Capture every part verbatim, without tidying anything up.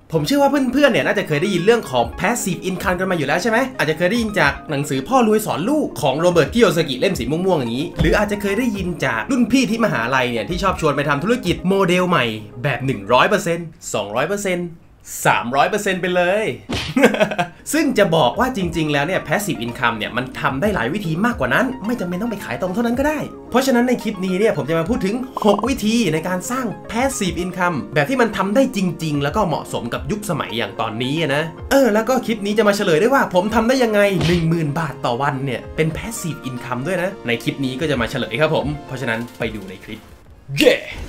ผมเชื่อว่าเพื่อนๆเนี่ยน่าจะเคยได้ยินเรื่องของ passive income กันมาอยู่แล้วใช่ไหมอาจจะเคยได้ยินจากหนังสือพ่อรวยสอนลูกของโรเบิร์ต คิโยซากิเล่มสีม่วงๆอย่างนี้หรืออาจจะเคยได้ยินจากรุ่นพี่ที่มหาลัยเนี่ยที่ชอบชวนไปทำธุรกิจโมเดลใหม่แบบ หนึ่งร้อยเปอร์เซ็นต์ สองร้อยเปอร์เซ็นต์ สามร้อยเปอร์เซ็นต์ ไปเลย ซึ่งจะบอกว่าจริงๆแล้วเนี่ย passive income เนี่ยมันทำได้หลายวิธีมากกว่านั้นไม่จำเป็นต้องไปขายตรงเท่านั้นก็ได้เพราะฉะนั้นในคลิปนี้เนี่ยผมจะมาพูดถึงหกวิธีในการสร้าง passive income แบบที่มันทำได้จริงๆแล้วก็เหมาะสมกับยุคสมัยอย่างตอนนี้นะเออแล้วก็คลิปนี้จะมาเฉลยได้ว่าผมทำได้ยังไง หนึ่งหมื่น บาทต่อวันเนี่ยเป็น passive income ด้วยนะในคลิปนี้ก็จะมาเฉลยครับผมเพราะฉะนั้นไปดูในคลิปเย้ yeah!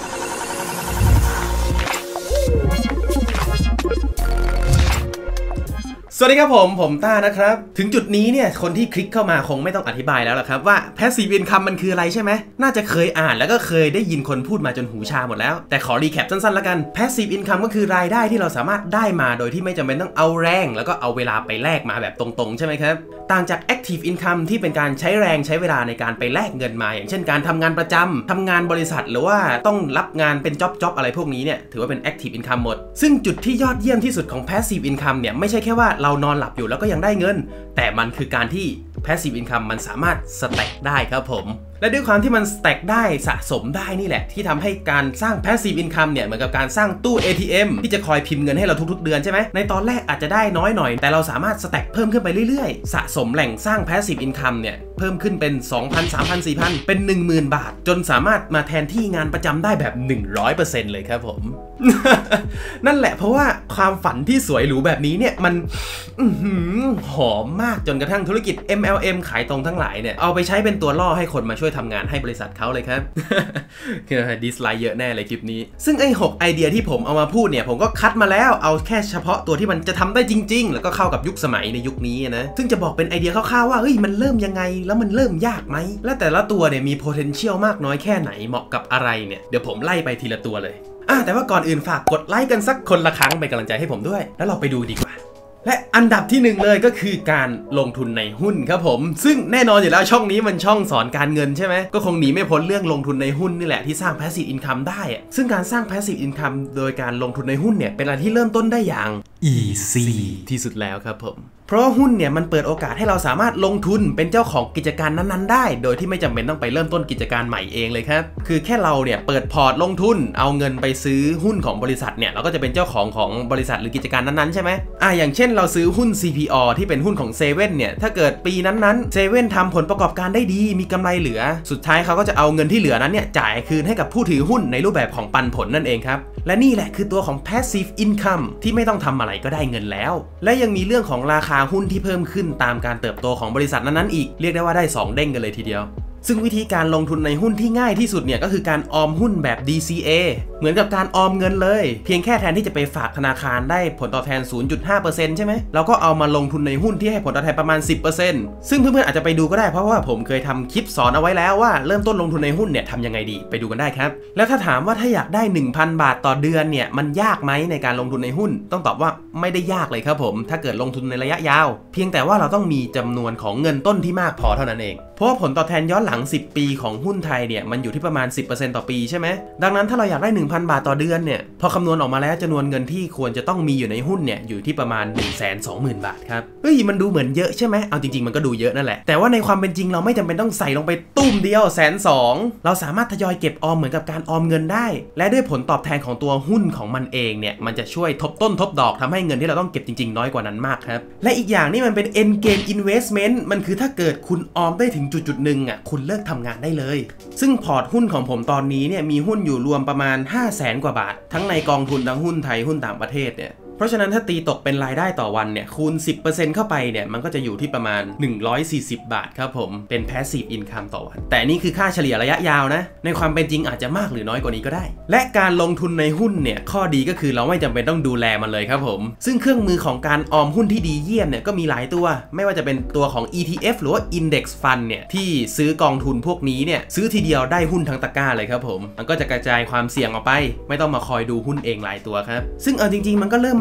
สวัสดีครับผมผมต้านะครับถึงจุดนี้เนี่ยคนที่คลิกเข้ามาคงไม่ต้องอธิบายแล้วล่ะครับว่า passive income มันคืออะไรใช่ไหมน่าจะเคยอ่านแล้วก็เคยได้ยินคนพูดมาจนหูชาหมดแล้วแต่ขอรีแคปสั้นๆแล้วกัน passive income ก็คือรายได้ที่เราสามารถได้มาโดยที่ไม่จำเป็นต้องเอาแรงแล้วก็เอาเวลาไปแลกมาแบบตรงๆใช่ไหมครับต่างจาก active income ที่เป็นการใช้แรงใช้เวลาในการไปแลกเงินมาอย่างเช่นการทำงานประจำทำงานบริษัทหรือว่าต้องรับงานเป็นจ็อบจ็อบอะไรพวกนี้เนี่ยถือว่าเป็น active income หมดซึ่งจุดที่ยอดเยี่ยมที่สุดของ passive income เนี่ยไม่ใช่แค่ว่าเรานอนหลับอยู่แล้วก็ยังได้เงินแต่มันคือการที่ passive income มันสามารถ stack ได้ครับผมและด้วยความที่มัน stack ได้สะสมได้นี่แหละที่ทำให้การสร้าง passive income เนี่ยเหมือนกับการสร้างตู้ เอ ที เอ็ม ที่จะคอยพิมพ์เงินให้เราทุกๆเดือนใช่ไหมในตอนแรกอาจจะได้น้อยหน่อยแต่เราสามารถ stack เพิ่มขึ้นไปเรื่อยๆสะสมแหล่งสร้าง passive income เนี่ยเพิ่มขึ้นเป็น สองพัน สามพัน สี่พัน เป็น หนึ่งหมื่น บาทจนสามารถมาแทนที่งานประจำได้แบบ หนึ่งร้อยเปอร์เซ็นต์ เลยครับผม นั่นแหละเพราะว่าความฝันที่สวยหรูแบบนี้เนี่ยมันหอมมากจนกระทั่งธุรกิจ เอ็ม แอล เอ็ม ขายตรงทั้งหลายเนี่ยเอาไปใช้เป็นตัวล่อให้คนมาช่วยทำงานให้บริษัทเขาเลยครับ คือดิสไลค์เยอะแน่เลยคลิปนี้ซึ่งไอ้หกไอเดียที่ผมเอามาพูดเนี่ยผมก็คัดมาแล้วเอาแค่เฉพาะตัวที่มันจะทำได้จริงๆแล้วก็เข้ากับยุคสมัยในยุคนี้นะซึ่งจะบอกเป็นไอเดียคร่าวๆว่าเฮ้ยมันเริ่มยังไงแล้วมันเริ่มยากไหมและแต่ละตัวเนี่ยมี potential มากน้อยแค่ไหนเหมาะกับอะไรเนี่ยเดี๋ยวผมไล่ไปทีละตัวเลยอ่ะแต่ว่าก่อนอื่นฝากกดไลค์กันสักคนละครั้งเป็นกำลังใจให้ผมด้วยแล้วเราไปดูดีกว่าและอันดับที่หนึ่งเลยก็คือการลงทุนในหุ้นครับผมซึ่งแน่นอนอยู่แล้วช่องนี้มันช่องสอนการเงินใช่ไหมก็คงหนีไม่พ้นเรื่องลงทุนในหุ้นนี่แหละที่สร้าง passive income ได้ซึ่งการสร้าง passive income โดยการลงทุนในหุ้นเนี่ยเป็นอะไรที่เริ่มต้นได้อย่าง easy ที่สุดแล้วครับผมเพราะหุ้นเนี่ยมันเปิดโอกาสให้เราสามารถลงทุนเป็นเจ้าของกิจการนั้นๆได้โดยที่ไม่จำเป็นต้องไปเริ่มต้นกิจการใหม่เองเลยครับคือแค่เราเนี่ยเปิดพอร์ตลงทุนเอาเงินไปซื้อหุ้นของบริษัทเนี่ยเราก็จะเป็นเจ้าของของบริษัทหรือกิจการนั้นๆใช่ไหมอ่ะอย่างเช่นเราซื้อหุ้น ซี พี อ ที่เป็นหุ้นของเซเว่นเนี่ยถ้าเกิดปีนั้นๆเซเว่นทำผลประกอบการได้ดีมีกำไรเหลือสุดท้ายเขาก็จะเอาเงินที่เหลือนั้นเนี่ยจ่ายคืนให้กับผู้ถือหุ้นในรูปแบบของปันผลนั่นเองครับและนี่แหละคือตัวของ passive income ที่ไม่ต้องทำอะไรก็ได้เงินแล้วและยังมีเรื่องของราคาหุ้นที่เพิ่มขึ้นตามการเติบโตของบริษัทนั้นๆอีกเรียกได้ว่าได้สองเด้งกันเลยทีเดียวซึ่งวิธีการลงทุนในหุ้นที่ง่ายที่สุดเนี่ยก็คือการออมหุ้นแบบ ดี ซี เอ เหมือนกับการออมเงินเลยเพียงแค่แทนที่จะไปฝากธนาคารได้ผลตอบแทน ศูนย์จุดห้าเปอร์เซ็นต์ ใช่ไหมเราก็เอามาลงทุนในหุ้นที่ให้ผลตอบแทนประมาณ สิบเปอร์เซ็นต์ ซึ่งเพื่อนๆอาจจะไปดูก็ได้เพราะว่าผมเคยทำคลิปสอนเอาไว้แล้วว่าเริ่มต้นลงทุนในหุ้นเนี่ยทำยังไงดีไปดูกันได้ครับแล้วถ้าถามว่าถ้าอยากได้ หนึ่งพัน บาทต่อเดือนเนี่ยมันยากไหมในการลงทุนในหุ้นต้องตอบว่าไม่ได้ยากเลยครับผมถ้าเกิดลงทุนในระยะยาวเพียงแต่ว่าเราต้องมีจำนวนของเงินต้นที่มากพอเท่านั้นเองเพราะว่าผลตอบแทนย้อนหลังสิบปีของหุ้นไทยเนี่ยมันอยู่ที่ประมาณ สิบเปอร์เซ็นต์ ต่อปีใช่ไหมดังนั้นถ้าเราอยากได้ หนึ่งพัน บาทต่อเดือนเนี่ยพอคำนวณออกมาแล้วจำนวนเงินที่ควรจะต้องมีอยู่ในหุ้นเนี่ยอยู่ที่ประมาณ หนึ่งแสนสองหมื่น บาทครับเฮ้ยมันดูเหมือนเยอะใช่ไหมเอาจริงๆมันก็ดูเยอะนั่นแหละแต่ว่าในความเป็นจริงเราไม่จำเป็นต้องใส่ลงไปตุ้มเดียวแสนสองเราสามารถทยอยเก็บออมเหมือนกับการออมเงินได้และด้วยผลตอบแทนของตัวหุ้นของมันเองเนี่ยมันจะช่วยทบต้นทบดอกทำให้เงินที่เราต้องเก็บจริงๆน้อยกว่านั้นมากครับและอีกอย่างนี่มันเป็น end game investment มันคือถ้าเกิดคุณออมได้ถึงจุดๆนึงอ่ะคุณเลิกทำงานได้เลยซึ่งพอร์ตหุ้นของผมตอนนี้เนี่ยมีหุ้นอยู่รวมประมาณ ห้าแสน กว่าบาททั้งในกองทุนทั้งหุ้นไทยหุ้นต่างประเทศเนี่ยเพราะฉะนั้นถ้าตีตกเป็นรายได้ต่อวันเนี่ยคูณ สิบเปอร์เซ็นต์ เข้าไปเนี่ยมันก็จะอยู่ที่ประมาณหนึ่งร้อยสี่สิบบาทครับผมเป็น passive income ต่อวันแต่นี่คือค่าเฉลี่ยระยะยาวนะในความเป็นจริงอาจจะมากหรือน้อยกว่านี้ก็ได้และการลงทุนในหุ้นเนี่ยข้อดีก็คือเราไม่จำเป็นต้องดูแลมันเลยครับผมซึ่งเครื่องมือของการออมหุ้นที่ดีเยี่ยมเนี่ยก็มีหลายตัวไม่ว่าจะเป็นตัวของ อี ที เอฟ หรือว่า Index Fund เนี่ยที่ซื้อกองทุนพวกนี้เนี่ยซื้อทีเดียวได้หุ้นทั้งตะกร้าเลยครับผมมันก็จะกระจายความเสี่ยงออกไปไม่ต้องมาคอยดูหุ้นเองหลายตัวครับซึ่งเอาจริงๆมันก็เริ่มมา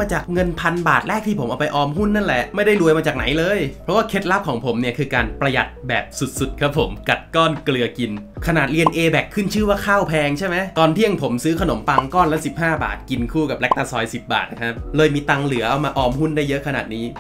จากเงินพันบาทแรกที่ผมเอาไปออมหุ้นนั่นแหละไม่ได้รวยมาจากไหนเลยเพราะว่าเคล็ดลับของผมเนี่ยคือการประหยัดแบบสุดๆครับผมกัดก้อนเกลือกินขนาดเรียน เอ แบค ขึ้นชื่อว่าข้าวแพงใช่ไหมตอนเที่ยงผมซื้อขนมปังก้อนละสิบห้าบาทกินคู่กับแลคตาซอยสิบบาทครับเลยมีตังค์เหลือเอามาออมหุ้นได้เยอะขนาดนี้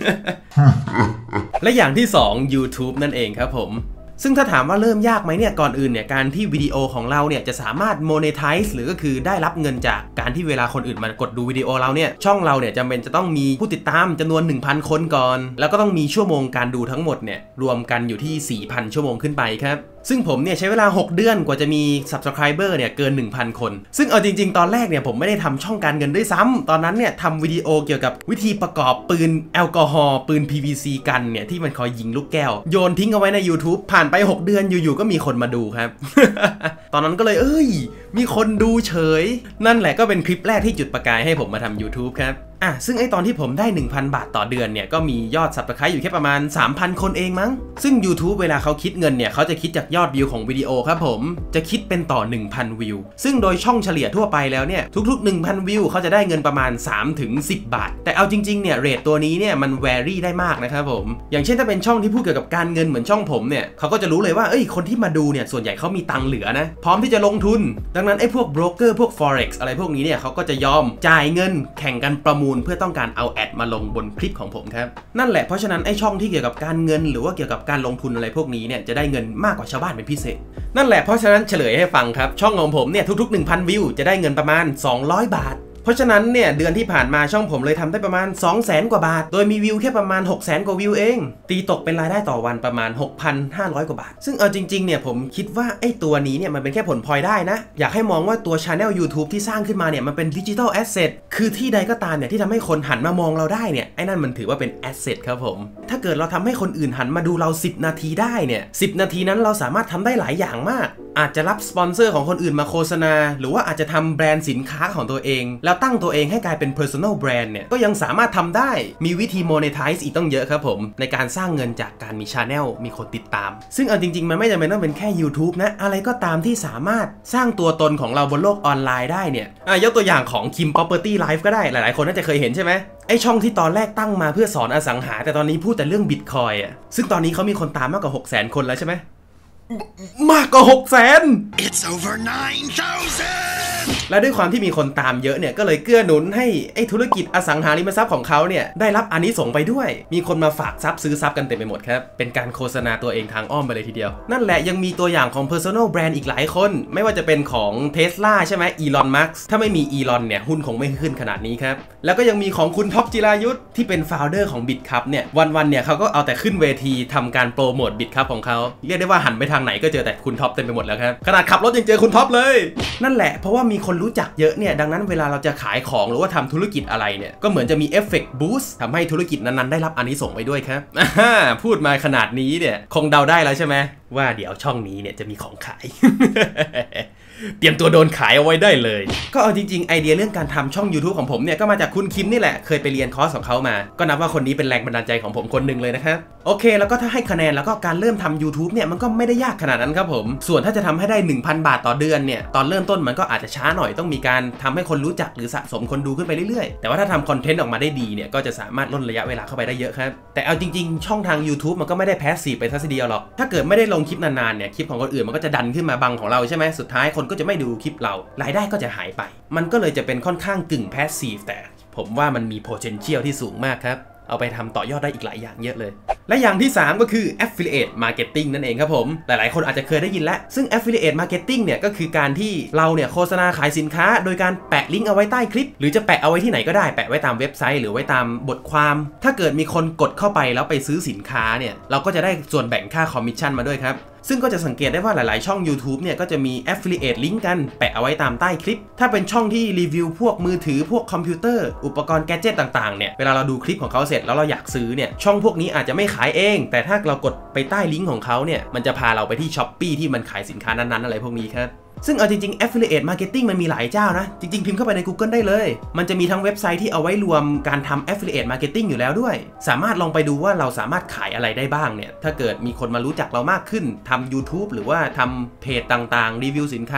และอย่างที่สอง YouTube นั่นเองครับผมซึ่งถ้าถามว่าเริ่มยากไหมเนี่ยก่อนอื่นเนี่ยการที่วิดีโอของเราเนี่ยจะสามารถ monetize หรือก็คือได้รับเงินจากการที่เวลาคนอื่นมากดดูวิดีโอเราเนี่ยช่องเราเนี่ยจำเป็นจะต้องมีผู้ติดตามจำนวน หนึ่งพัน คนก่อนแล้วก็ต้องมีชั่วโมงการดูทั้งหมดเนี่ยรวมกันอยู่ที่ สี่พัน ชั่วโมงขึ้นไปครับซึ่งผมเนี่ยใช้เวลาหกเดือนกว่าจะมี Subscriber เนี่ยเกิน หนึ่งพัน คนซึ่งเอาจริงๆตอนแรกเนี่ยผมไม่ได้ทำช่องการเงินด้วยซ้ำตอนนั้นเนี่ยทำวิดีโอเกี่ยวกับวิธีประกอบปืนแอลกอฮอล์ปืน พี วี ซี กันเนี่ยที่มันคอยยิงลูกแก้วโยนทิ้งเอาไว้ใน YouTube ผ่านไปหกเดือนอยู่ๆก็มีคนมาดูครับ ตอนนั้นก็เลยเอ้ยมีคนดูเฉยนั่นแหละก็เป็นคลิปแรกที่จุดประกายให้ผมมาทำ YouTube ครับอ่ะซึ่งไอตอนที่ผมได้ หนึ่งพัน บาทต่อเดือนเนี่ยก็มียอด Subscribe อยู่แค่ประมาณ สามพัน คนเองมั้งซึ่ง YouTube เวลาเขาคิดเงินเนี่ยเขาจะคิดจากยอดวิวของวิดีโอครับผมจะคิดเป็นต่อ หนึ่งพัน วิวซึ่งโดยช่องเฉลี่ยทั่วไปแล้วเนี่ยทุกๆ หนึ่งพัน วิวเขาจะได้เงินประมาณ สามถึงสิบ บาทแต่เอาจริงๆเนี่ยเรทตัวนี้เนี่ยมันแวรี่ได้มากนะครับผมอย่างเช่นถ้าเป็นช่องที่พูดเกี่ยวกับการเงินเหมือนช่องผมเนี่ยเขาก็จะรู้เลยว่าเอ้ยคนที่มาดูเนี่ยส่วนใหญ่เขามีตังค์เหลือนะพร้อมที่จะลงทุนดังนั้นไอ้พวกโบรกเกอร์พวก Forex อะไรพวกนี้เนี่ยเขาก็จะยอมจ่ายเงินแข่งกันประมูลเพื่อต้องการเอาแอดมาลงบนคลิปของผมครับนั่นแหละเพราะฉะนั้นไอ้ช่องที่เกี่ยวกับการเงินหรือว่าเกี่ยวกับการลงทุนอะไรพวกนี้เนี่ยจะได้เงินมากกว่าชาวบ้านเป็นพิเศษนั่นแหละเพราะฉะนั้นเฉลยให้ฟังครับช่องของผมเนี่ยทุกๆ หนึ่งพัน วิวจะได้เงินประมาณสองร้อยบาทเพราะฉะนั้นเนี่ยเดือนที่ผ่านมาช่องผมเลยทำได้ประมาณ สองแสน กว่าบาทโดยมีวิวแค่ประมาณ หกแสน กว่าวิวเองตีตกเป็นรายได้ต่อวันประมาณ หกพันห้าร้อย กว่าบาทซึ่งเอาจริงๆเนี่ยผมคิดว่าไอ้ตัวนี้เนี่ยมันเป็นแค่ผลพลอยได้นะอยากให้มองว่าตัว Channel YouTube ที่สร้างขึ้นมาเนี่ยมันเป็น Digital Asset คือที่ใดก็ตามเนี่ยที่ทำให้คนหันมามองเราได้เนี่ยไอ้นั่นมันถือว่าเป็น Asset ครับผมถ้าเกิดเราทำให้คนอื่นหันมาดูเราสิบนาทีได้เนี่ยสิบนาทีนั้นเราสามารถทำได้หลายอย่างมากอาจจะรับสปอนเซอร์ของคนอื่นมาโฆษณาหรือว่าอาจจะทำแบรนด์สินค้าของตัวเองแล้วตั้งตัวเองให้กลายเป็น personal brand เนี่ยก็ยังสามารถทำได้มีวิธี monetize อีกต้องเยอะครับผมในการสร้างเงินจากการมี channel มีคนติดตามซึ่งเอาจริงๆมันไม่จำเป็นต้องเป็นแค่ YouTube นะอะไรก็ตามที่สามารถสร้างตัวตนของเราบนโลกออนไลน์ได้เนี่ยอ่ะยกตัวอย่างของ Kim Property Life ก็ได้หลายๆคนน่าจะเคยเห็นใช่ไหมไอช่องที่ตอนแรกตั้งมาเพื่อสอนอสังหาแต่ตอนนี้พูดแต่เรื่อง Bitcoin อ่ะซึ่งตอนนี้เขามีคนตามมากกว่า หกแสน คนแล้วใช่ไหมมากกว่า หกแสน It's over nine thousand และด้วยความที่มีคนตามเยอะเนี่ยก็เลยเกื้อหนุนให้ไอ้ธุรกิจอสังหาริมทรัพย์ของเขาเนี่ยได้รับอานิสงส์ไปด้วยมีคนมาฝากทรัพย์ซื้อทรัพย์กันเต็มไปหมดครับเป็นการโฆษณาตัวเองทางอ้อมไปเลยทีเดียวนั่นแหละยังมีตัวอย่างของ personal brand อีกหลายคนไม่ว่าจะเป็นของ Tesla ใช่ไหม Elon Musk ถ้าไม่มี Elon เนี่ยหุ้นคงไม่ขึ้นขนาดนี้ครับแล้วก็ยังมีของคุณท็อปจิรายุทธที่เป็น founder ของ BitCup เนี่ยวันๆเนี่ยเขาก็เอาแต่ขึ้นเวทีทำการโปรโมท BitCup ของเขาเรียกได้ว่าหันไปทางไหนก็เจอแต่คุณท็อปเต็มไปหมดแล้วครับขนาดขับรถยังเจอคุณท็อปเลยนั่นแหละเพราะว่ามีคนรู้จักเยอะเนี่ยดังนั้นเวลาเราจะขายของหรือว่าทำธุรกิจอะไรเนี่ยก็เหมือนจะมีเอฟเฟกต์บูสต์ทำให้ธุรกิจนั้นๆได้รับอานิสงส์ไปด้วยครับพูดมาขนาดนี้เนี่ยคงเดาได้แล้วใช่ไหมว่าเดี๋ยวช่องนี้เนี่ยจะมีของขาย เตรียมตัวโดนขายเอาไว้ได้เลยก็เอาจริงๆไอเดียเรื่องการทำช่อง YouTube ของผมเนี่ยก็มาจากคุณคิมนี่แหละเคยไปเรียนคอร์สของเขามาก็นับว่าคนนี้เป็นแรงบันดาลใจของผมคนหนึ่งเลยนะครับโอเคแล้วก็ถ้าให้คะแนนแล้วก็การเริ่มทำ YouTube เนี่ยมันก็ไม่ได้ยากขนาดนั้นครับผมส่วนถ้าจะทำให้ได้ หนึ่งพัน บาทต่อเดือนเนี่ยตอนเริ่มต้นมันก็อาจจะช้าหน่อยต้องมีการทำให้คนรู้จักหรือสะสมคนดูขึ้นไปเรื่อยๆแต่ว่าถ้าทำคอนเทนต์ออกมาได้ดีเนี่ยก็จะสามารถลดระยะเวลาเข้าไปได้เยอะครับแต่เอาจริงๆช่องทาง YouTube มันก็ไม่ได้แพสซีฟไปซะทีเดียวหรอกถ้าเกิดไม่ได้ลงคลิปนานๆเนี่ยคลิปของคนอื่นมันก็จะดันขึ้นมาบังของเราใช่ไหมสุดท้ายคนก็จะไม่ดูคลิปเรารายได้ก็จะหายไปมันก็เลยจะเป็นค่อนข้างกึ่งแพสซีฟแต่ผมว่ามันมี potential ที่สูงมากครับเอาไปทำต่อยอดได้อีกหลายอย่างเยอะเลยและอย่างที่สามก็คือ affiliate marketing นั่นเองครับผมหลายๆคนอาจจะเคยได้ยินแล้วซึ่ง affiliate marketing เนี่ยก็คือการที่เราเนี่ยโฆษณาขายสินค้าโดยการแปะลิงก์เอาไว้ใต้คลิปหรือจะแปะเอาไว้ที่ไหนก็ได้แปะไว้ตามเว็บไซต์หรือไว้ตามบทความถ้าเกิดมีคนกดเข้าไปแล้วไปซื้อสินค้าเนี่ยเราก็จะได้ส่วนแบ่งค่าคอมมิชชั่นมาด้วยครับซึ่งก็จะสังเกตได้ว่าหลายๆช่อง YouTube เนี่ยก็จะมี affiliate link กันแปะเอาไว้ตามใต้คลิปถ้าเป็นช่องที่รีวิวพวกมือถือพวกคอมพิวเตอร์อุปกรณ์แกดเจ็ตต่างๆเนี่ยเวลาเราดูคลิปของเขาเสร็จแล้วเราอยากซื้อเนี่ยช่องพวกนี้อาจจะไม่ขายเองแต่ถ้าเรากดไปใต้ลิงก์ของเขาเนี่ยมันจะพาเราไปที่ Shopee ที่มันขายสินค้านั้นๆอะไรพวกนี้ครับซึ่งเอาจริงๆ affiliate marketing มันมีหลายเจ้านะจริงๆพิมพ์เข้าไปใน Google ได้เลยมันจะมีทั้งเว็บไซต์ที่เอาไว้รวมการทำ affiliate marketing อยู่แล้วด้วยสามารถลองไปดูว่าเราสามารถขายอะไรได้บ้างเนี่ยถ้าเกิดมีคนมารู้จักเรามากขึ้นทำ YouTube หรือว่าทำเพจต่างๆรีวิวสินค้าเนี่ย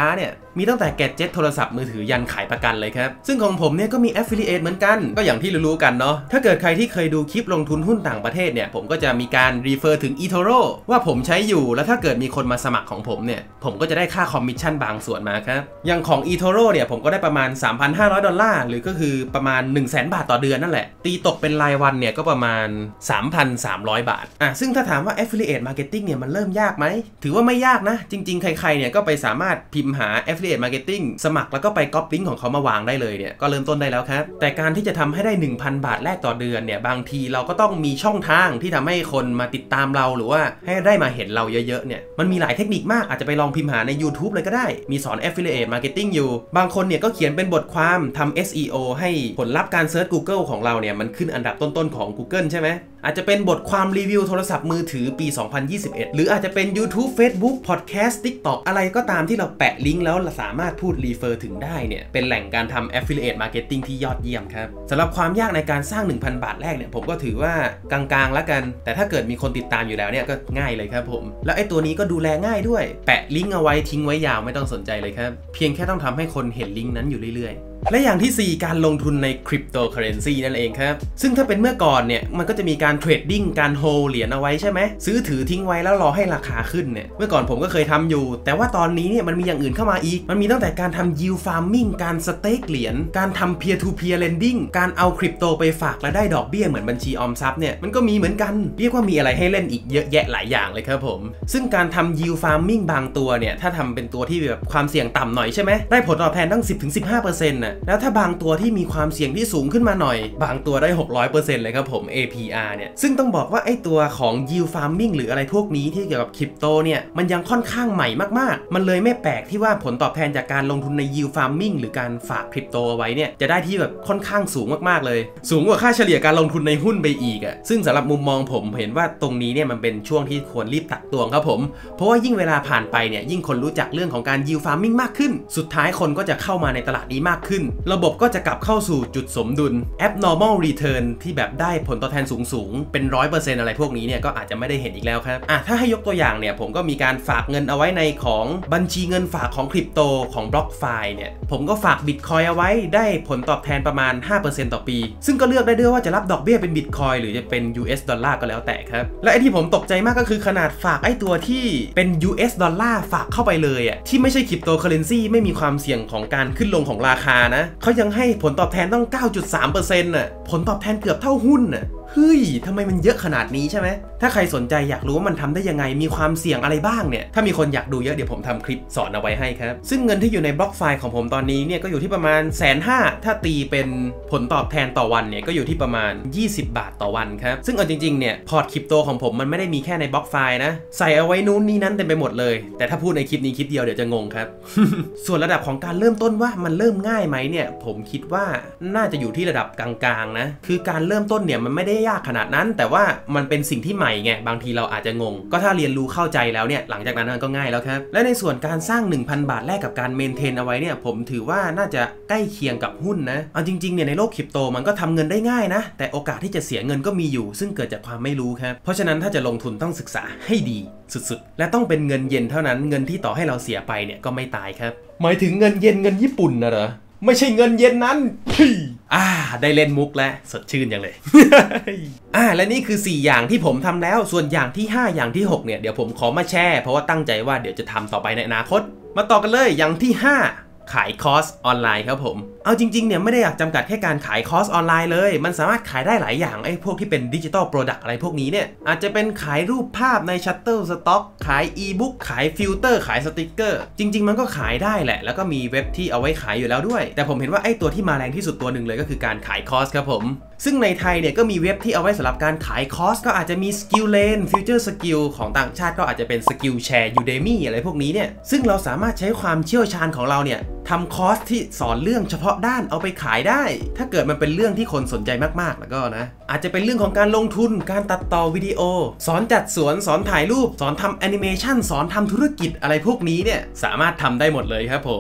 มีตั้งแต่แกดเจ็ตโทรศัพท์มือถือยันขายประกันเลยครับซึ่งของผมเนี่ยก็มี Affiliate เหมือนกันก็อย่างที่รู้ๆกันเนาะถ้าเกิดใครที่เคยดูคลิปลงทุนหุ้นต่างประเทศเนี่ยผมก็จะมีการรีเฟอร์ถึง eToro ว่าผมใช้อยู่แล้วถ้าเกิดมีคนมาสมัครของผมเนี่ยผมก็จะได้ค่าคอมมิชชั่นบางส่วนมาครับอย่างของ eToro เนี่ยผมก็ได้ประมาณ สามพันห้าร้อย ดอลลาร์หรือก็คือประมาณ หนึ่งแสน บาทต่อเดือนนั่นแหละตีตกเป็นรายวันเนี่ยก็ประมาณ สามพันสามร้อย บาทอ่ะซึ่งถ้าถามว่า Affiliate Marketing เนี่ยมันเริ่มยากไหมถือว่าไม่ยากนะจริงๆใครๆเนี่ยก็ไปสามารถพิมพ์หา Affiliate Marketing สมัครแล้วก็ไปก๊อปลิงก์ของเขามาวางได้เลยเนี่ยก็เริ่มต้นได้แล้วครับแต่การที่จะทำให้ได้ หนึ่งพัน บาทแรกต่อเดือนเนี่ยบางทีเราก็ต้องมีช่องทางที่ทำให้คนมาติดตามเราหรือว่าให้ได้มาเห็นเราเยอะๆเนี่ยมันมีหลายเทคนิคมากอาจจะไปลองพิมพ์หาใน YouTube เลยก็ได้มีสอน Affiliate Marketing อยู่บางคนเนี่ยก็เขียนเป็นบทความทำ เอส อี โอ ให้ผลลัพธ์การเซิร์ช Google ของเราเนี่ยมันขึ้นอันดับต้นๆของ Google ใช่ไหมอาจจะเป็นบทความรีวิวโทรศัพท์มือถือปี สองพันยี่สิบเอ็ด หรืออาจจะเป็น YouTube Facebook Podcast TikTok อะไรก็ตามที่เราแปะลิงก์แล้วสามารถพูดรีเฟอร์ถึงได้เนี่ยเป็นแหล่งการทำ Affiliate Marketing ที่ยอดเยี่ยมครับสำหรับความยากในการสร้าง หนึ่งพัน บาทแรกเนี่ยผมก็ถือว่ากลางๆแล้วกันแต่ถ้าเกิดมีคนติดตามอยู่แล้วเนี่ยก็ง่ายเลยครับผมแล้วไอ้ตัวนี้ก็ดูแลง่ายด้วยแปะลิงก์เอาไว้ทิ้งไว้ยาวไม่ต้องสนใจเลยครับเพียงแค่ต้องทำให้คนเห็นลิงก์นั้นอยู่เรื่อยๆและอย่างที่สี่การลงทุนในคริปโตเคอเรนซีนั่นเองครับซึ่งถ้าเป็นเมื่อก่อนเนี่ยมันก็จะมีการเทรดดิ้งการโฮลเหรียญเอาไว้ใช่ไหมซื้อถือทิ้งไว้แล้วรอให้ราคาขึ้นเนี่ยเมื่อก่อนผมก็เคยทำอยู่แต่ว่าตอนนี้เนี่ยมันมีอย่างอื่นเข้ามาอีกมันมีตั้งแต่การทำ yield farming การสเต็กเหรียญการทำ peer to peer lending การเอาคริปโตไปฝากและได้ดอกเบี้ยเหมือนบัญชีออมทรัพย์เนี่ยมันก็มีเหมือนกันเรียกว่ามีอะไรให้เล่นอีกเยอะแยะหลายอย่างเลยครับผมซึ่งการทำ yield farming บางตัวเนี่ยถ้าทำเป็นตัวที่แบบความเสี่ยงต่ำหน่อยใช่ไหมได้ผลตอบแทนตั้ง สิบถึงสิบห้าเปอร์เซ็นต์ น่ะแล้วถ้าบางตัวที่มีความเสี่ยงที่สูงขึ้นมาหน่อยบางตัวได้ หกร้อยเปอร์เซ็นต์ เลยครับผม เอ พี อาร์ เนี่ยซึ่งต้องบอกว่าไอ้ตัวของ yield farming หรืออะไรพวกนี้ที่เกี่ยวกับคริปโตเนี่ยมันยังค่อนข้างใหม่มากๆมันเลยไม่แปลกที่ว่าผลตอบแทนจากการลงทุนใน yield farming หรือการฝากคริปโตเอาไว้เนี่ยจะได้ที่แบบค่อนข้างสูงมากๆเลยสูงกว่าค่าเฉลี่ยการลงทุนในหุ้นไปอีกอ่ะซึ่งสำหรับมุมมองผมเห็นว่าตรงนี้เนี่ยมันเป็นช่วงที่ควรรีบตักตวงครับผมเพราะว่ายิ่งเวลาผ่านไปเนี่ยยิ่งคนรู้จักเรื่องของการ yield farming มากขึ้นสุดท้ายคนก็จะเข้ามาในตลาดนี้มากขึ้นระบบก็จะกลับเข้าสู่จุดสมดุล abnormal return ที่แบบได้ผลตอบแทนสูงๆเป็น ร้อยเปอร์เซ็นต์ อะไรพวกนี้เนี่ยก็อาจจะไม่ได้เห็นอีกแล้วครับอ่ะถ้าให้ยกตัวอย่างเนี่ยผมก็มีการฝากเงินเอาไว้ในของบัญชีเงินฝากของคริปโตของ BlockFi เนี่ยผมก็ฝาก Bitcoin เอาไว้ได้ผลตอบแทนประมาณ ห้าเปอร์เซ็นต์ ต่อปีซึ่งก็เลือกได้ด้วยว่าจะรับดอกเบี้ยเป็น Bitcoin หรือจะเป็น ยู เอส ดอลลาร์ก็แล้วแต่ครับและไอ้ที่ผมตกใจมากก็คือขนาดฝากไอ้ตัวที่เป็น ยู เอส ดอลลาร์ฝากเข้าไปเลยอ่ะที่ไม่ใช่คริปโตเคอเรนซีไม่มีความเสี่ยงของการขึ้นลงของราคานะเขายังให้ผลตอบแทนต้อง เก้าจุดสามเปอร์เซ็นต์ น่ะผลตอบแทนเกือบเท่าหุ้นน่ะเฮ้ยทำไมมันเยอะขนาดนี้ใช่ไหมถ้าใครสนใจอยากรู้ว่ามันทำได้ยังไงมีความเสี่ยงอะไรบ้างเนี่ยถ้ามีคนอยากดูเยอะเดี๋ยวผมทำคลิปสอนเอาไว้ให้ครับซึ่งเงินที่อยู่ในบล็อกไฟล์ของผมตอนนี้เนี่ยก็อยู่ที่ประมาณแสนห้าถ้าตีเป็นผลตอบแทนต่อวันเนี่ยก็อยู่ที่ประมาณยี่สิบบาทต่อวันครับซึ่งเอาจริงๆเนี่ยพอร์ตคริปโตของผมมันไม่ได้มีแค่ในบล็อกไฟล์นะใส่เอาไว้นู้นนี่นั่นเต็มไปหมดเลยแต่ถ้าพูดในคลิปนี้คลิปเดียวเดี๋ยวจะงงครับ ส่วนระดับของการเริ่มต้นว่ามันเริ่มง่ายไหมเนี่ยผมคิดว่าน่าจะอยู่ที่ระดับกลางๆนะคือการเริ่มต้นเนี่ยมันไม่ได้ยากขนาดนั้นแต่ว่ามันเป็นสิ่งที่ใหม่ไงบางทีเราอาจจะงงก็ถ้าเรียนรู้เข้าใจแล้วเนี่ยหลังจากนั้นมันก็ง่ายแล้วครับและในส่วนการสร้าง หนึ่งพัน บาทแรกกับการเมนเทนเอาไว้เนี่ยผมถือว่าน่าจะใกล้เคียงกับหุ้นนะเอาจริงๆเนี่ยในโลกคริปโตมันก็ทำเงินได้ง่ายนะแต่โอกาสที่จะเสียเงินก็มีอยู่ซึ่งเกิดจากความไม่รู้ครับเพราะฉะนั้นถ้าจะลงทุนต้องศึกษาให้ดีสุดๆและต้องเป็นเงินเย็นเท่านั้นเงินที่ต่อให้เราเสียไปเนี่ยก็ไม่ตายครับหมายถึงเงินเย็นเงินญี่ปุ่นนะเหรอไม่ใช่เงินเย็นนั้นอ่าได้เล่นมุกแล้วสดชื่นอย่างเลย อ่าและนี่คือสี่อย่างที่ผมทำแล้วส่วนอย่างที่ห้าอย่างที่หกเนี่ยเดี๋ยวผมขอมาแชร์เพราะว่าตั้งใจว่าเดี๋ยวจะทำต่อไปในอนาคตมาต่อกันเลยอย่างที่ห้าขายคอร์สออนไลน์ครับผมเอาจริงๆเนี่ยไม่ได้อยากจำกัดแค่การขายคอร์สออนไลน์เลยมันสามารถขายได้หลายอย่างไอ้พวกที่เป็นดิจิตอลโปรดักต์อะไรพวกนี้เนี่ยอาจจะเป็นขายรูปภาพใน Shutterstock ขายอีบุ๊กขายฟิลเตอร์ขายสติกเกอร์จริงๆมันก็ขายได้แหละแล้วก็มีเว็บที่เอาไว้ขายอยู่แล้วด้วยแต่ผมเห็นว่าไอ้ตัวที่มาแรงที่สุดตัวหนึ่งเลยก็คือการขายคอร์สครับผมซึ่งในไทยเนี่ยก็มีเว็บที่เอาไว้สำหรับการขายคอร์สก็อาจจะมี Skillane Future Skill ของต่างชาติก็อาจจะเป็น Skillshare Udemy อะไรพวกนี้เนี่ยซึ่งเราสามารถใช้ความเชี่ยวชาญของเราเนี่ยทำคอร์สที่สอนเรื่องเฉพาะด้านเอาไปขายได้ถ้าเกิดมันเป็นเรื่องที่คนสนใจมากๆแล้วก็นะอาจจะเป็นเรื่องของการลงทุนการตัดต่อวิดีโอสอนจัดสวนสอนถ่ายรูปสอนทำแอนิเมชันสอนทำธุรกิจอะไรพวกนี้เนี่ยสามารถทำได้หมดเลยครับผม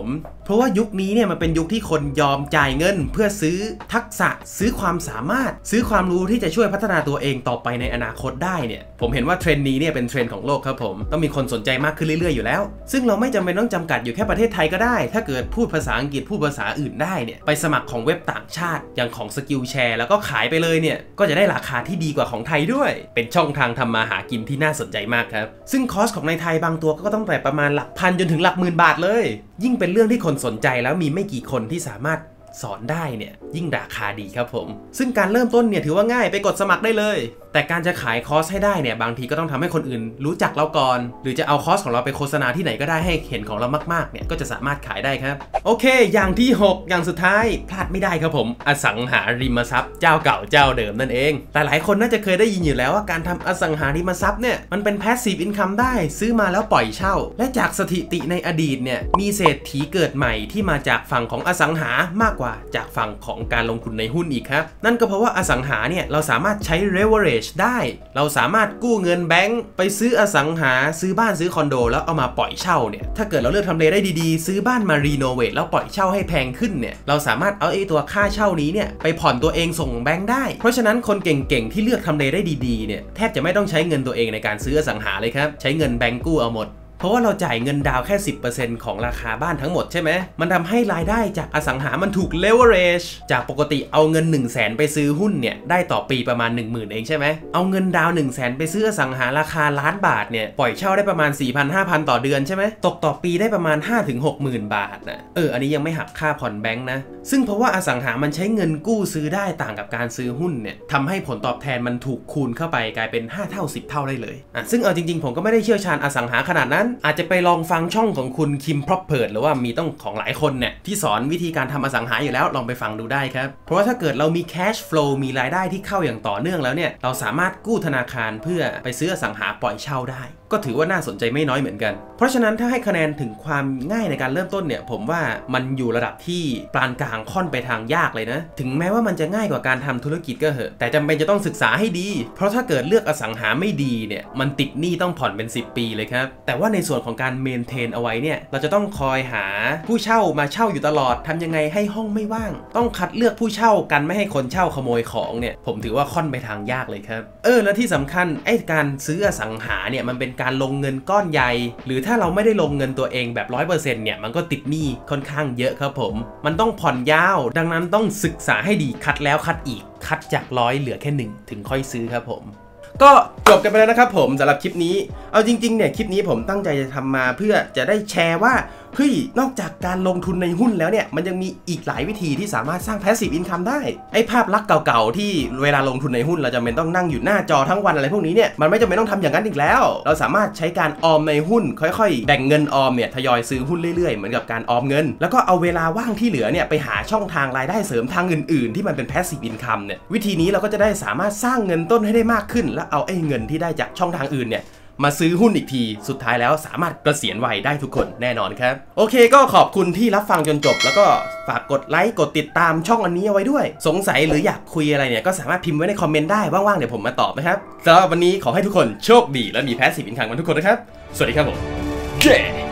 เพราะว่ายุคนี้เนี่ยมันเป็นยุคที่คนยอมจ่ายเงินเพื่อซื้อทักษะซื้อความสามารถซื้อความรู้ที่จะช่วยพัฒนาตัวเองต่อไปในอนาคตได้เนี่ยผมเห็นว่าเทรนด์นี้เนี่ยเป็นเทรนด์ของโลกครับผมต้องมีคนสนใจมากขึ้นเรื่อยๆอยู่แล้วซึ่งเราไม่จำเป็นต้องจำกัดอยู่แค่ประเทศไทยก็ได้ถ้าเกิดพูดภาษาอังกฤษพูดภาษาอื่นได้เนี่ยไปสมัครของเว็บต่างชาติอย่างของ Skillshare แล้วก็ขายไปเลยเนี่ยก็จะได้ราคาที่ดีกว่าของไทยด้วยเป็นช่องทางทำมาหากินที่น่าสนใจมากครับซึ่งคอร์สของในไทยบางตัวก็ต้องแต่ประมาณหลักพันจนถึงหลักหมื่นบาทเลยยิ่งเป็นเรื่องที่คนสนใจแล้วมีไม่กี่คนที่สามารถสอนได้เนี่ยยิ่งราคาดีครับผมซึ่งการเริ่มต้นเนี่ยถือว่าง่ายไปกดสมัครได้เลยแต่การจะขายคอร์สให้ได้เนี่ยบางทีก็ต้องทำให้คนอื่นรู้จักเราก่อนหรือจะเอาคอร์สของเราไปโฆษณาที่ไหนก็ได้ให้เห็นของเรามากๆเนี่ยก็จะสามารถขายได้ครับโอเคอย่างที่หกอย่างสุดท้ายพลาดไม่ได้ครับผมอสังหาริมทรัพย์เจ้าเก่าเจ้าเดิมนั่นเองแต่หลายคนน่าจะเคยได้ยินอยู่แล้วว่าการทำอสังหาริมทรัพย์เนี่ยมันเป็น passive income ได้ซื้อมาแล้วปล่อยเช่าและจากสถิติในอดีตเนี่ยมีเศรษฐีเกิดใหม่ที่มาจากฝั่งของอสังหามากกว่าจากฝั่งของการลงทุนในหุ้นอีกครับนั่นก็เพราะว่าอสังหาเนี่ยเราสามารถใช้ leverage ได้เราสามารถกู้เงินแบงก์ไปซื้ออสังหาซื้อบ้านซื้อคอนโดแล้วเอามาปล่อยเช่าเนี่ยถ้าเกิดเราเลือกทำเลได้ดีๆซื้อบ้านมารีโนเวทแล้วปล่อยเช่าให้แพงขึ้นเนี่ยเราสามารถเอาไอ้ตัวค่าเช่านี้เนี่ยไปผ่อนตัวเองส่งแบงก์ได้เพราะฉะนั้นคนเก่งๆที่เลือกทำเลได้ดีๆเนี่ยแทบจะไม่ต้องใช้เงินตัวเองในการซื้ออสังหาเลยครับใช้เงินแบงก์กู้เอาหมดเพราะว่าเราจ่ายเงินดาวแค่ สิบเปอร์เซ็นต์ ของราคาบ้านทั้งหมดใช่ไหมมันทำให้รายได้จากอสังหามันถูก leverage จากปกติเอาเงิน หนึ่งแสน ไปซื้อหุ้นเนี่ยได้ต่อปีประมาณ หนึ่งหมื่น เองใช่ไหมเอาเงินดาว หนึ่งแสน ไปซื้ออสังหาราคาล้านบาทเนี่ยปล่อยเช่าได้ประมาณ สี่พัน ห้าพัน ต่อเดือนใช่ไหมตกต่อปีได้ประมาณ ห้าถึงหกหมื่น บาทนะเอออันนี้ยังไม่หักค่าผ่อนแบงค์นะซึ่งเพราะว่าอสังหามันใช้เงินกู้ซื้อได้ต่างกับการซื้อหุ้นเนี่ยทำให้ผลตอบแทนมันถูกคูณเข้าไปกลายเป็นห้าเท่าสิบเท่าได้เลยอ่ะซึ่งเอาจริงๆผมก็ไม่ได้เชี่ยวชาญอสังหาขนาดนั้นอาจจะไปลองฟังช่องของคุณคิมพร็อพเพิร์ดหรือว่ามีต้องของหลายคนเนี่ยที่สอนวิธีการทำอสังหาอยู่แล้วลองไปฟังดูได้ครับเพราะว่าถ้าเกิดเรามี cash flow มีรายได้ที่เข้าอย่างต่อเนื่องแล้วเนี่ยเราสามารถกู้ธนาคารเพื่อไปซื้ออสังหาปล่อยเช่าได้ก็ถือว่าน่าสนใจไม่น้อยเหมือนกันเพราะฉะนั้นถ้าให้คะแนนถึงความง่ายในการเริ่มต้นเนี่ยผมว่ามันอยู่ระดับที่ปานกลางค่อนไปทางยากเลยนะถึงแม้ว่ามันจะง่ายกว่าการทำธุรกิจก็เหอะแต่จำเป็นจะต้องศึกษาให้ดีเพราะถ้าเกิดเลือกอสังหาไม่ดีเนี่ยมันติดหนี้ต้องผ่อนเป็นสิบปีเลยครับแต่ว่าในส่วนของการเมนเทนเอาไว้เนี่ยเราจะต้องคอยหาผู้เช่ามาเช่าอยู่ตลอดทำยังไงให้ห้องไม่ว่างต้องคัดเลือกผู้เช่ากันไม่ให้คนเช่าขโมยของเนี่ยผมถือว่าค่อนไปทางยากเลยครับเออแล้วที่สำคัญไอ้การซื้ออสังหาเนี่ยมันเป็นการลงเงินก้อนใหญ่หรือถ้าเราไม่ได้ลงเงินตัวเองแบบ ร้อยเปอร์เซ็นต์ เนี่ยมันก็ติดหนี้ค่อนข้างเยอะครับผมมันต้องผ่อนยาวดังนั้นต้องศึกษาให้ดีคัดแล้วคัดอีกคัดจากร้อยเหลือแค่หนึ่งถึงค่อยซื้อครับผมก็จบกันไปแล้วนะครับผมสำหรับคลิปนี้เอาจริงๆเนี่ยคลิปนี้ผมตั้งใจจะทำมาเพื่อจะได้แชร์ว่าเฮ้ยนอกจากการลงทุนในหุ้นแล้วเนี่ยมันยังมีอีกหลายวิธีที่สามารถสร้าง passive income ได้ไอ้ภาพลักษณ์เก่าๆที่เวลาลงทุนในหุ้นเราจะเป็นต้องนั่งอยู่หน้าจอทั้งวันอะไรพวกนี้เนี่ยมันไม่จำเป็นต้องทำอย่างนั้นอีกแล้วเราสามารถใช้การออมในหุ้นค่อยๆแบ่งเงินออมเนี่ยทยอยซื้อหุ้นเรื่อยๆเหมือนกับการออมเงินแล้วก็เอาเวลาว่างที่เหลือเนี่ยไปหาช่องทางรายได้เสริมทางอื่นๆที่มันเป็น passive income เนี่ยวิธีนี้เราก็จะได้สามารถสร้างเงินต้นให้ได้มากขึ้นแล้วเอาไอ้เงินที่ได้จากช่องทางอื่นเนี่ยมาซื้อหุ้นอีกทีสุดท้ายแล้วสามารถเกษียณวัยได้ทุกคนแน่นอนครับโอเคก็ขอบคุณที่รับฟังจนจบแล้วก็ฝากกดไลค์กดติดตามช่องอันนี้เอาไว้ด้วยสงสัยหรืออยากคุยอะไรเนี่ยก็สามารถพิมพ์ไว้ในคอมเมนต์ได้ว่างๆเดี๋ยวผมมาตอบนะครับสำหรับวันนี้ขอให้ทุกคนโชคดีและมี passive income กันทุกคนนะครับสวัสดีครับผม